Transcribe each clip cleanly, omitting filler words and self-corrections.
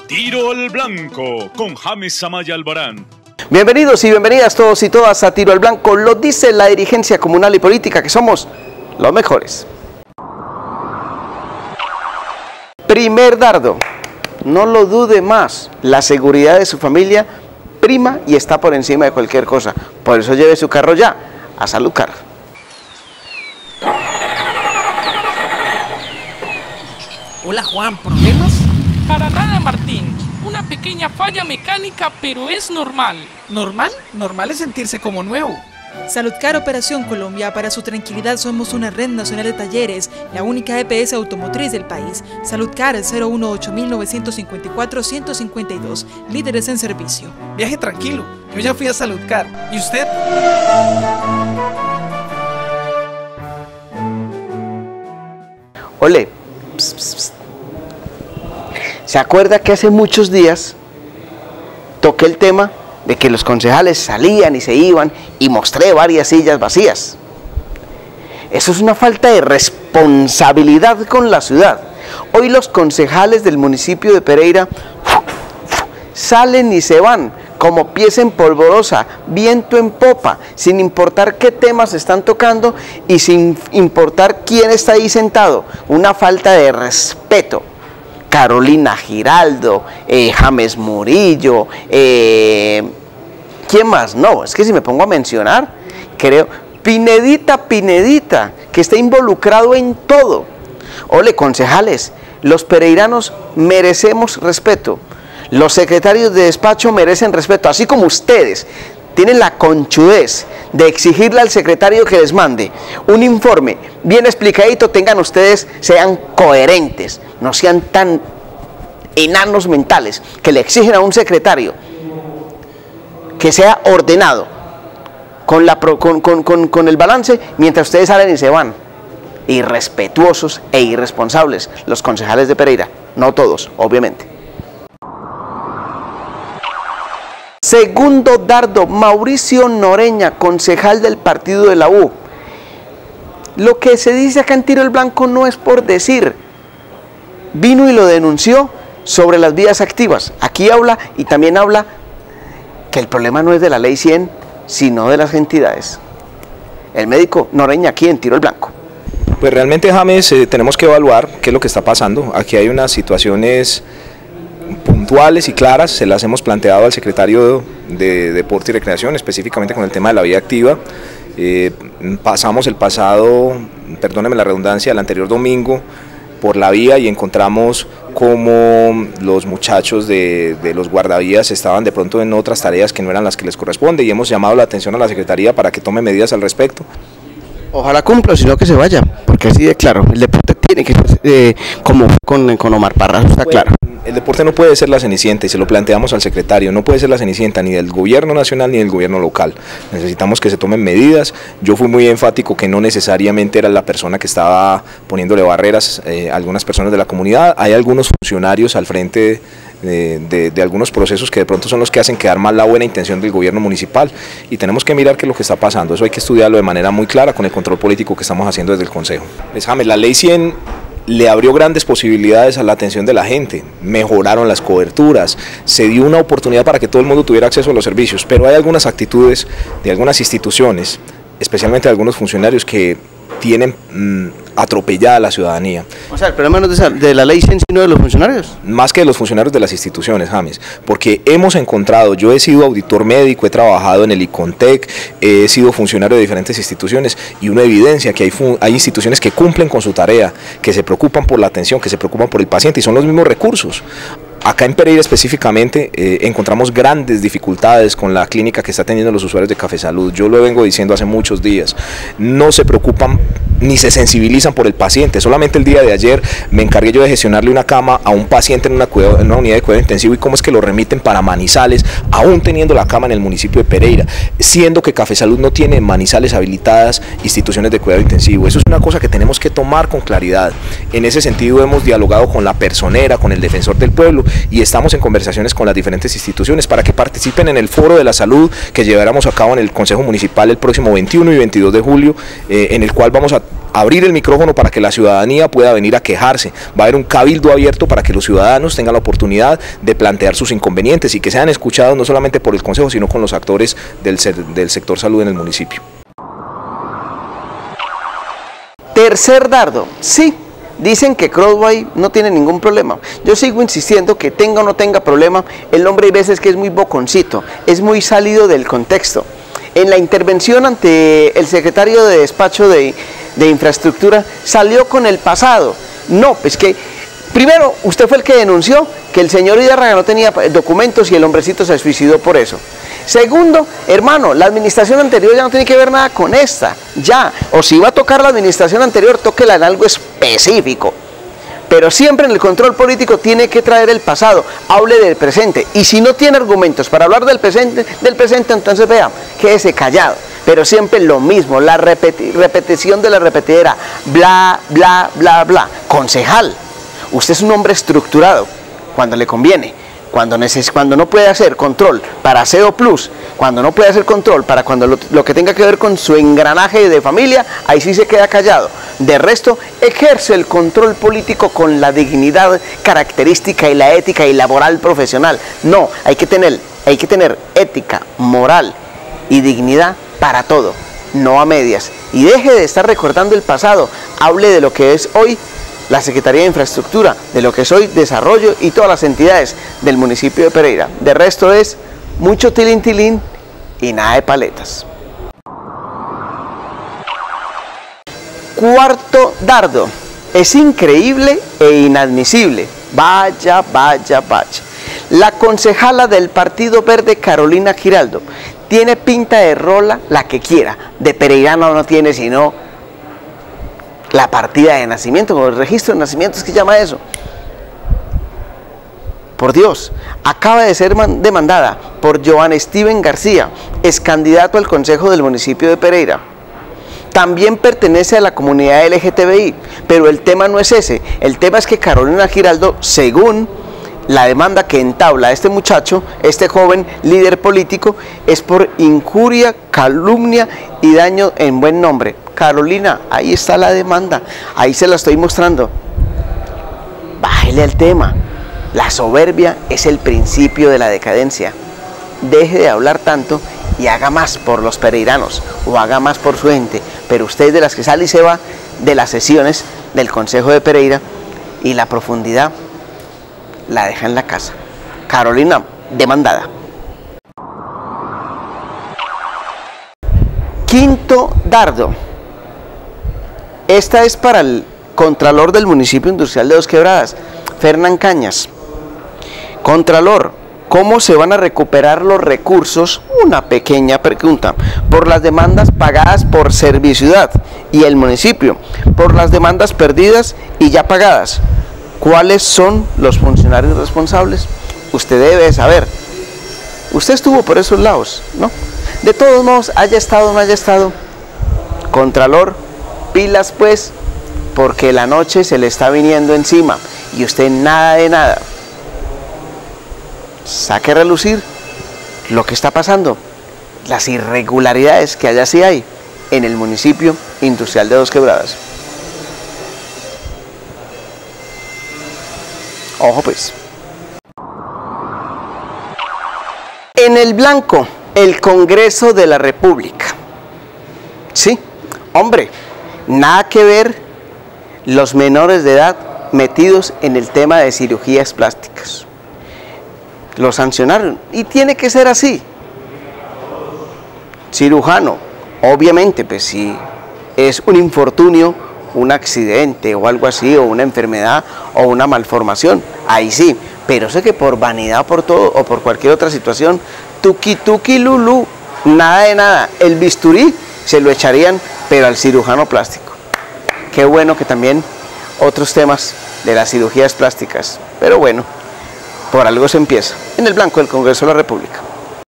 Tiro al Blanco con James Amaya Albarán. Bienvenidos y bienvenidas todos y todas a Tiro al Blanco. Lo dice la dirigencia comunal y política, que somos los mejores. Primer dardo, no lo dude más, la seguridad de su familia prima y está por encima de cualquier cosa. Por eso lleve su carro ya a Saludcar. Hola Juan, ¿problemas? Para nada, Martín. Una pequeña falla mecánica, pero es normal. ¿Normal? Normal es sentirse como nuevo. Saludcar Operación Colombia. Para su tranquilidad somos una red nacional de talleres, la única EPS automotriz del país. Saludcar 018-954-152, líderes en servicio. Viaje tranquilo, yo ya fui a Saludcar. ¿Y usted? Ole, pss, pss, pss. ¿Se acuerda que hace muchos días toqué el tema de que los concejales salían y se iban y mostré varias sillas vacías? Eso es una falta de responsabilidad con la ciudad. Hoy los concejales del municipio de Pereira salen y se van como pieza en polvorosa, viento en popa, sin importar qué temas están tocando y sin importar quién está ahí sentado. Una falta de respeto. Carolina Giraldo, James Murillo, ¿quién más? No, es que si me pongo a mencionar, creo, Pinedita, que está involucrado en todo. Ole, concejales, los pereiranos merecemos respeto, los secretarios de despacho merecen respeto, así como ustedes tienen la conchudez de exigirle al secretario que les mande un informe bien explicadito. Tengan ustedes, sean coherentes, no sean tan enanos mentales que le exigen a un secretario que sea ordenado con el balance mientras ustedes salen y se van. Irrespetuosos e irresponsables los concejales de Pereira, no todos, obviamente. Segundo dardo, Mauricio Noreña, concejal del partido de la U. Lo que se dice acá en Tiro al Blanco no es por decir. Vino y lo denunció sobre las vías activas. Aquí habla y también habla que el problema no es de la ley 100, sino de las entidades. El médico Noreña aquí en Tiro al Blanco. Pues realmente, James, tenemos que evaluar qué es lo que está pasando. Aquí hay unas situaciones puntuales y claras, se las hemos planteado al secretario de Deporte y Recreación, específicamente con el tema de la vía activa. Pasamos el pasado, perdóneme la redundancia, el anterior domingo por la vía y encontramos como los muchachos de los guardavías estaban de pronto en otras tareas que no eran las que les corresponde y hemos llamado la atención a la Secretaría para que tome medidas al respecto. Ojalá cumpla, sino que se vaya, porque así de claro, el deporte tiene que ser como con Omar Parra, está claro. El deporte no puede ser la cenicienta y se lo planteamos al secretario, no puede ser la cenicienta ni del gobierno nacional ni del gobierno local. Necesitamos que se tomen medidas. Yo fui muy enfático que no necesariamente era la persona que estaba poniéndole barreras a algunas personas de la comunidad. Hay algunos funcionarios al frente de algunos procesos que de pronto son los que hacen quedar mal la buena intención del gobierno municipal y tenemos que mirar qué es lo que está pasando. Eso hay que estudiarlo de manera muy clara con el control político que estamos haciendo desde el Consejo. Pues, James, la ley 100 le abrió grandes posibilidades a la atención de la gente, mejoraron las coberturas, se dio una oportunidad para que todo el mundo tuviera acceso a los servicios, pero hay algunas actitudes de algunas instituciones, especialmente de algunos funcionarios que tienen atropellada a la ciudadanía. O sea, el problema no es de la ley 100, sino de los funcionarios. Más que de los funcionarios de las instituciones, James, porque hemos encontrado, yo he sido auditor médico, he trabajado en el ICONTEC, he sido funcionario de diferentes instituciones y uno evidencia que hay instituciones que cumplen con su tarea, que se preocupan por la atención, que se preocupan por el paciente y son los mismos recursos. Acá en Pereira específicamente encontramos grandes dificultades con la clínica que está atendiendo a los usuarios de Café Salud. Yo lo vengo diciendo hace muchos días, no se preocupan ni se sensibilizan por el paciente. Solamente el día de ayer me encargué yo de gestionarle una cama a un paciente en una unidad de cuidado intensivo y cómo es que lo remiten para Manizales, aún teniendo la cama en el municipio de Pereira, siendo que Café Salud no tiene en Manizales habilitadas instituciones de cuidado intensivo. Eso es una cosa que tenemos que tomar con claridad. En ese sentido hemos dialogado con la personera, con el defensor del pueblo y estamos en conversaciones con las diferentes instituciones para que participen en el foro de la salud que llevaremos a cabo en el Consejo Municipal el próximo 21 y 22 de julio, en el cual vamos a abrir el micrófono para que la ciudadanía pueda venir a quejarse. Va a haber un cabildo abierto para que los ciudadanos tengan la oportunidad de plantear sus inconvenientes y que sean escuchados no solamente por el Consejo, sino con los actores del sector salud en el municipio. Tercer dardo, sí, dicen que Crossway no tiene ningún problema. Yo sigo insistiendo que tenga o no tenga problema, el hombre hay veces que es muy boconcito, es muy salido del contexto. En la intervención ante el secretario de despacho de infraestructura salió con el pasado. No, pues que primero usted fue el que denunció que el señor Hidárraga no tenía documentos y el hombrecito se suicidó por eso. Segundo, hermano, la administración anterior ya no tiene que ver nada con esta, ya, o si va a tocar la administración anterior, tóquela en algo específico. Pero siempre en el control político tiene que traer el pasado, hable del presente, y si no tiene argumentos para hablar del presente entonces vea, quédese callado. Pero siempre lo mismo, la repetición de la repetidera, bla, bla, bla, bla. Concejal, usted es un hombre estructurado cuando le conviene. Cuando no puede hacer control para SEO Plus, cuando no puede hacer control para cuando lo que tenga que ver con su engranaje de familia, ahí sí se queda callado. De resto, ejerce el control político con la dignidad característica y la ética y laboral profesional. No, hay que tener ética, moral y dignidad para todo, no a medias. Y deje de estar recordando el pasado, hable de lo que es hoy la Secretaría de Infraestructura, de lo que es hoy Desarrollo y todas las entidades del municipio de Pereira. De resto es mucho tilín tilín y nada de paletas. Cuarto dardo, es increíble e inadmisible. Vaya, vaya, vaya. La concejala del Partido Verde, Carolina Giraldo, tiene pinta de rola la que quiera. De pereirano no tiene sino la partida de nacimiento, o el registro de nacimiento, es que llama eso. Por Dios, acaba de ser demandada por Joan Steven García, ex candidato al Consejo del municipio de Pereira. También pertenece a la comunidad LGTBI, pero el tema no es ese. El tema es que Carolina Giraldo, según la demanda que entabla este muchacho, este joven líder político, es por injuria, calumnia y daño en buen nombre. Carolina, ahí está la demanda, ahí se la estoy mostrando. Bájele al tema. La soberbia es el principio de la decadencia. Deje de hablar tanto y haga más por los pereiranos o haga más por su gente. Pero usted es de las que sale y se va de las sesiones del Consejo de Pereira y la profundidad la deja en la casa. Carolina, demandada. Quinto dardo. Esta es para el Contralor del municipio industrial de Dos Quebradas, Fernán Cañas. Contralor, ¿cómo se van a recuperar los recursos? Una pequeña pregunta. Por las demandas pagadas por Serviciudad y el municipio, por las demandas perdidas y ya pagadas. ¿Cuáles son los funcionarios responsables? Usted debe saber. Usted estuvo por esos lados, ¿no? De todos modos, haya estado o no haya estado, Contralor, pilas pues, porque la noche se le está viniendo encima y usted nada de nada. Saque a relucir lo que está pasando, las irregularidades que allá sí hay en el municipio industrial de Dos Quebradas. Ojo pues. En el blanco, el Congreso de la República. Sí, hombre, nada que ver los menores de edad metidos en el tema de cirugías plásticas. Lo sancionaron y tiene que ser así. Cirujano, obviamente, pues si es un infortunio, un accidente o algo así, o una enfermedad o una malformación, ahí sí, pero sé que por vanidad, por todo o por cualquier otra situación, tuki tuki lulu, nada de nada, el bisturí se lo echarían, pero al cirujano plástico. Qué bueno que también otros temas de las cirugías plásticas, pero bueno, por algo se empieza. En el blanco del Congreso de la República.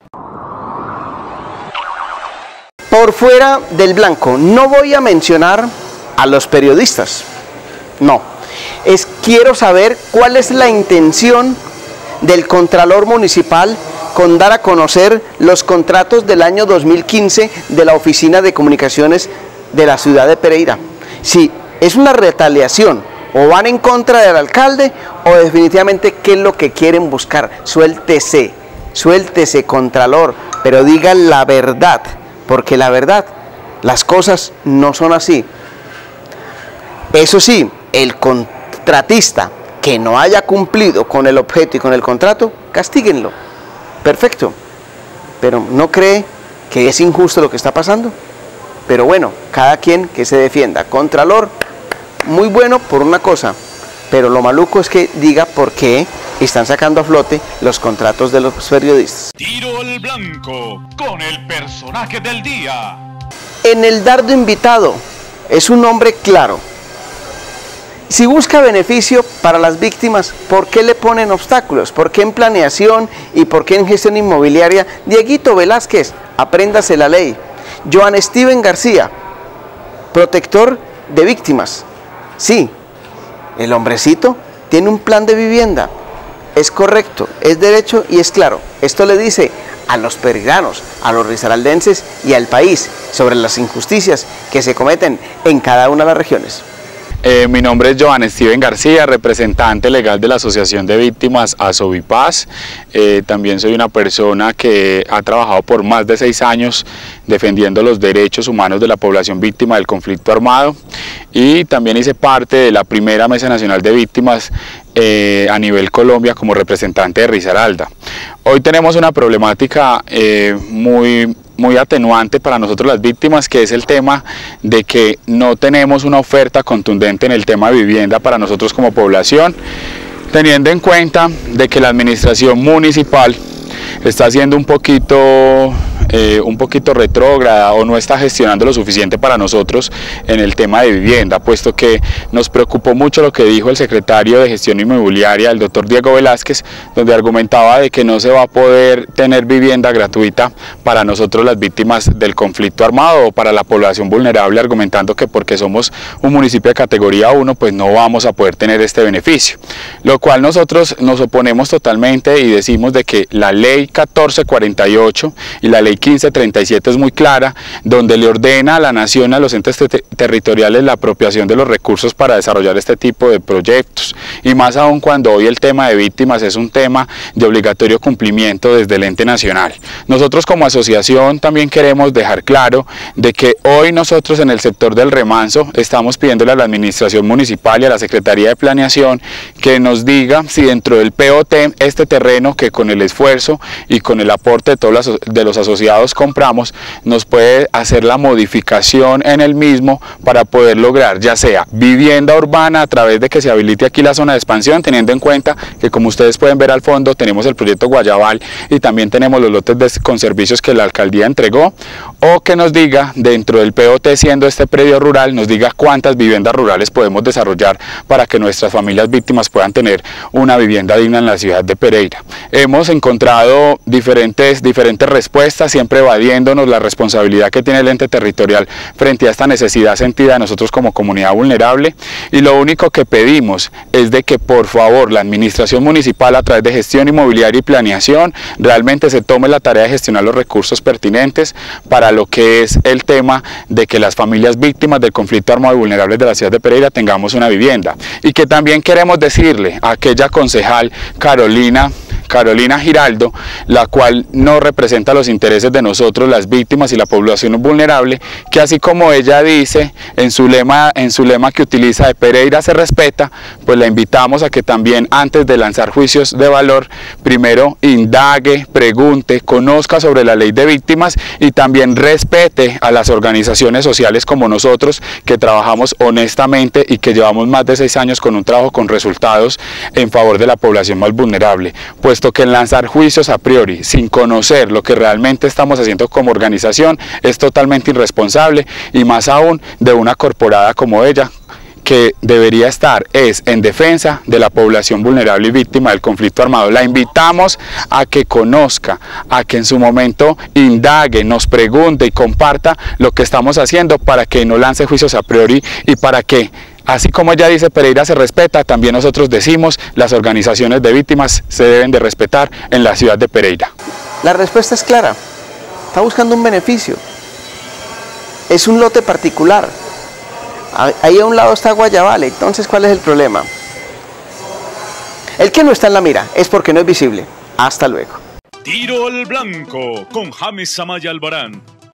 Por fuera del blanco, no voy a mencionar a los periodistas, no, quiero saber cuál es la intención del Contralor Municipal con dar a conocer los contratos del año 2015 de la Oficina de Comunicaciones de la ciudad de Pereira. si es una retaliación o van en contra del alcalde o definitivamente qué es lo que quieren buscar. Suéltese, suéltese, Contralor, pero diga la verdad, porque la verdad, las cosas no son así. Eso sí, el contratista que no haya cumplido con el objeto y con el contrato, castíguenlo. Perfecto. Pero ¿no cree que es injusto lo que está pasando? Pero bueno, cada quien que se defienda. Contralor, muy bueno por una cosa, pero lo maluco es que diga por qué están sacando a flote los contratos de los periodistas. Tiro al blanco con el personaje del día. En el dardo invitado es un hombre claro. Si busca beneficio para las víctimas, ¿por qué le ponen obstáculos? ¿Por qué en planeación y por qué en gestión inmobiliaria? Dieguito Velázquez, apréndase la ley. Joan Steven García, protector de víctimas. Sí, el hombrecito tiene un plan de vivienda. Es correcto, es derecho y es claro. Esto le dice a los peregrinos, a los risaraldenses y al país sobre las injusticias que se cometen en cada una de las regiones. Mi nombre es Joan Steven García, representante legal de la Asociación de Víctimas Asovipaz. También soy una persona que ha trabajado por más de 6 años defendiendo los derechos humanos de la población víctima del conflicto armado y también hice parte de la primera Mesa Nacional de Víctimas a nivel Colombia como representante de Risaralda. Hoy tenemos una problemática muy atenuante para nosotros las víctimas, que es el tema de que no tenemos una oferta contundente en el tema de vivienda para nosotros como población, teniendo en cuenta de que la administración municipal está siendo un poquito retrógrada o no está gestionando lo suficiente para nosotros en el tema de vivienda, puesto que nos preocupó mucho lo que dijo el secretario de Gestión Inmobiliaria, el doctor Diego Velázquez, donde argumentaba de que no se va a poder tener vivienda gratuita para nosotros las víctimas del conflicto armado o para la población vulnerable, argumentando que porque somos un municipio de categoría 1, pues no vamos a poder tener este beneficio, lo cual nosotros nos oponemos totalmente y decimos de que la ley 1448 y la ley 1537 es muy clara, donde le ordena a la nación, a los entes territoriales, la apropiación de los recursos para desarrollar este tipo de proyectos, y más aún cuando hoy el tema de víctimas es un tema de obligatorio cumplimiento desde el ente nacional. Nosotros como asociación también queremos dejar claro de que hoy nosotros en el sector del remanso estamos pidiéndole a la administración municipal y a la Secretaría de Planeación que nos diga si dentro del POT este terreno que con el esfuerzo y con el aporte de todos los asociados compramos, nos puede hacer la modificación en el mismo para poder lograr ya sea vivienda urbana a través de que se habilite aquí la zona de expansión, teniendo en cuenta que, como ustedes pueden ver al fondo, tenemos el proyecto Guayabal y también tenemos los lotes con servicios que la alcaldía entregó, o que nos diga dentro del POT, siendo este predio rural, nos diga cuántas viviendas rurales podemos desarrollar para que nuestras familias víctimas puedan tener una vivienda digna en la ciudad de Pereira. Hemos encontrado diferentes respuestas, siempre evadiéndonos la responsabilidad que tiene el ente territorial frente a esta necesidad sentida de nosotros como comunidad vulnerable, y lo único que pedimos es de que por favor la administración municipal, a través de gestión inmobiliaria y planeación, realmente se tome la tarea de gestionar los recursos pertinentes para lo que es el tema de que las familias víctimas del conflicto armado y vulnerables de la ciudad de Pereira tengamos una vivienda. Y que también queremos decirle a aquella concejal Carolina Giraldo, la cual no representa los intereses de nosotros, las víctimas y la población vulnerable, que así como ella dice en su lema que utiliza de Pereira se respeta, pues la invitamos a que también, antes de lanzar juicios de valor, primero indague, pregunte, conozca sobre la ley de víctimas y también respete a las organizaciones sociales como nosotros, que trabajamos honestamente y que llevamos más de 6 años con un trabajo con resultados en favor de la población más vulnerable, puesto que en lanzar juicios a priori sin conocer lo que realmente estamos haciendo como organización es totalmente irresponsable, y más aún de una corporada como ella, que debería estar en defensa de la población vulnerable y víctima del conflicto armado. La invitamos a que conozca, a que en su momento indague, nos pregunte y comparta lo que estamos haciendo, para que no lance juicios a priori y para que, así como ella dice Pereira se respeta, también nosotros decimos las organizaciones de víctimas se deben de respetar en la ciudad de Pereira. La respuesta es clara. Está buscando un beneficio. Es un lote particular. Ahí a un lado está Guayabal, entonces ¿cuál es el problema? El que no está en la mira es porque no es visible. Hasta luego. Tiro al blanco con James Amaya Albarán.